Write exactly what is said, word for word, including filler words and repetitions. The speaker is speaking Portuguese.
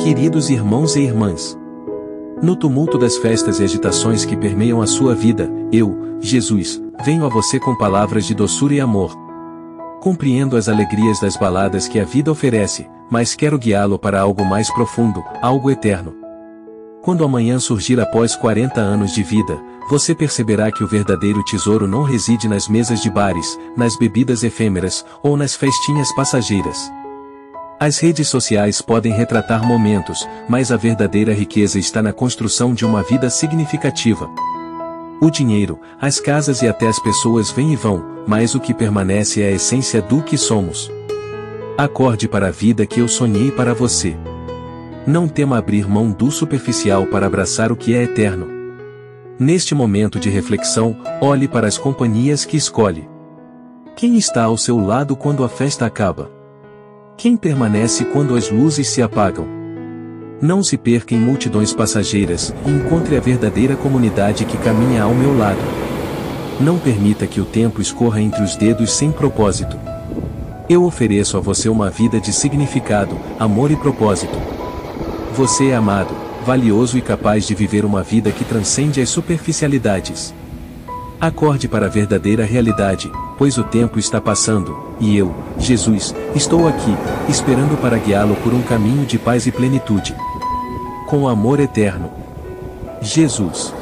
Queridos irmãos e irmãs, no tumulto das festas e agitações que permeiam a sua vida, eu, Jesus, venho a você com palavras de doçura e amor. Compreendo as alegrias das baladas que a vida oferece, mas quero guiá-lo para algo mais profundo, algo eterno. Quando amanhã surgir após quarenta anos de vida, você perceberá que o verdadeiro tesouro não reside nas mesas de bares, nas bebidas efêmeras, ou nas festinhas passageiras. As redes sociais podem retratar momentos, mas a verdadeira riqueza está na construção de uma vida significativa. O dinheiro, as casas e até as pessoas vêm e vão, mas o que permanece é a essência do que somos. Acorde para a vida que eu sonhei para você. Não tema abrir mão do superficial para abraçar o que é eterno. Neste momento de reflexão, olhe para as companhias que escolhe. Quem está ao seu lado quando a festa acaba? Quem permanece quando as luzes se apagam? Não se perca em multidões passageiras e encontre a verdadeira comunidade que caminha ao meu lado. Não permita que o tempo escorra entre os dedos sem propósito. Eu ofereço a você uma vida de significado, amor e propósito. Você é amado, valioso e capaz de viver uma vida que transcende as superficialidades. Acorde para a verdadeira realidade, pois o tempo está passando, e eu, Jesus, estou aqui, esperando para guiá-lo por um caminho de paz e plenitude. Com amor eterno. Jesus.